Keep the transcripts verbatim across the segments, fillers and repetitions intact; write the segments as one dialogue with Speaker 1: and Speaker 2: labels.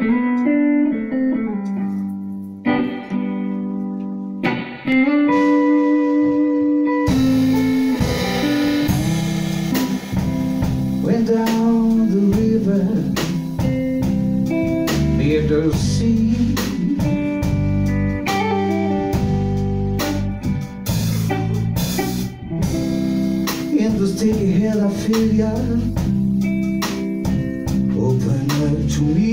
Speaker 1: Went down the river near the sea. In the steady head I feel ya open up to me.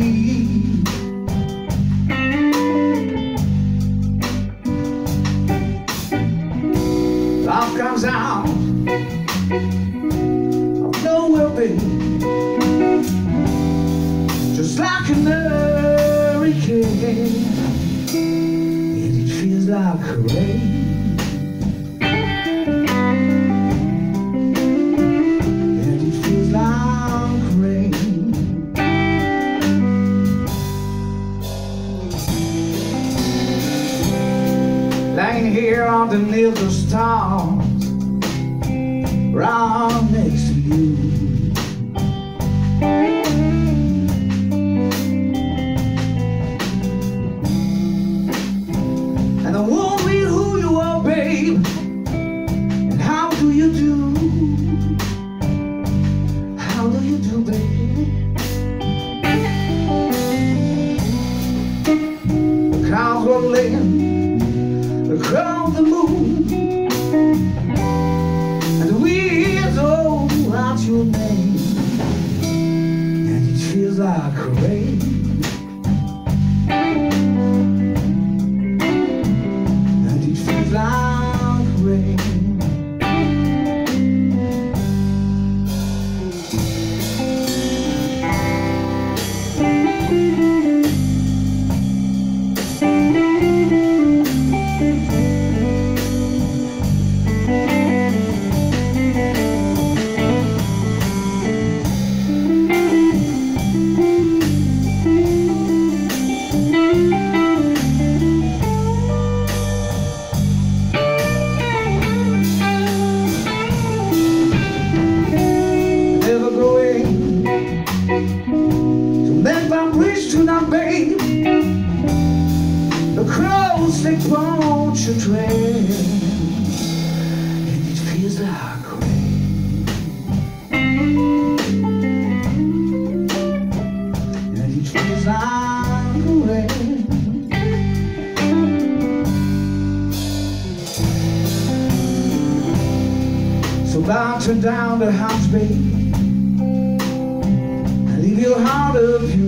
Speaker 1: Love comes out of nowhere, baby, just like an hurricane, and it feels like rain. Lying here underneath the stars, right next to you. And I won't be who you are, babe. And how do you do? How do you do, babe? The clouds were laying across the moon, and the winds all out your name, and it feels like rain. And it feels like rain. Tonight, babe, the crows they punch your trail, and it feels like rain. And it feels like rain. So bow, turn down the house, babe, and leave your heart of you.